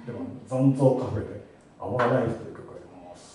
では残像カフェで「アワーライフ」という曲があります。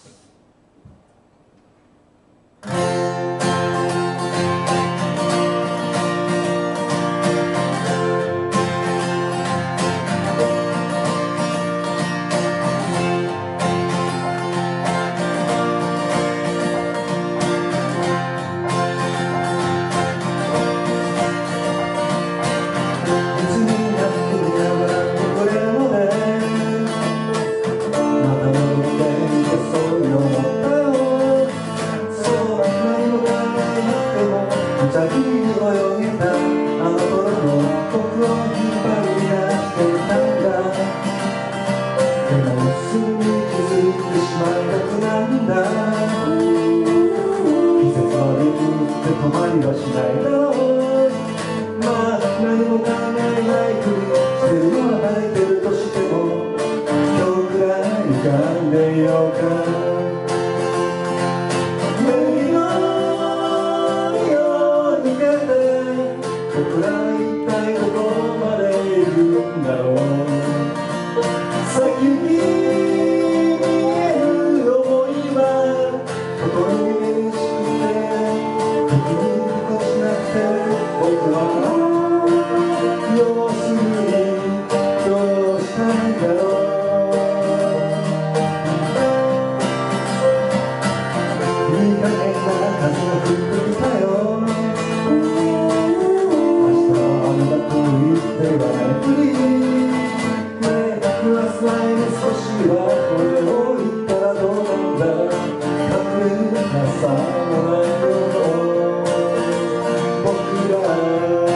止まりはしないだろう。まあ何も考えないふりしてるのは泣いてるとしても今日くらい浮かんでようか。海のように出て僕ら一体どこまで行くんだろう。先行き見える想いはここに僕は要するにどうしたんだろう。いい加減な風が吹いてきたよ。明日は雨だと言ってはないふりねえグラス前に少しはこれを言ったらどうなんだ。隠れる傘もないよ僕ら。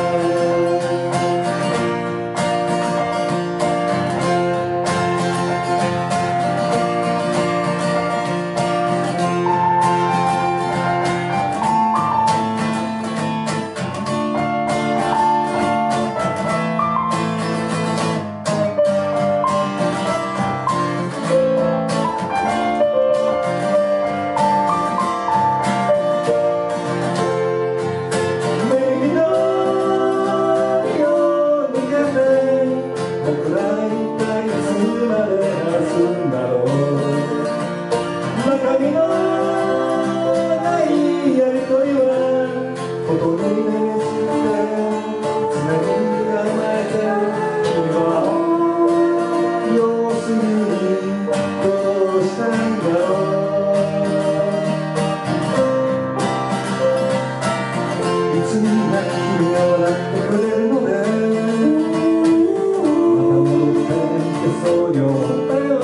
そうよ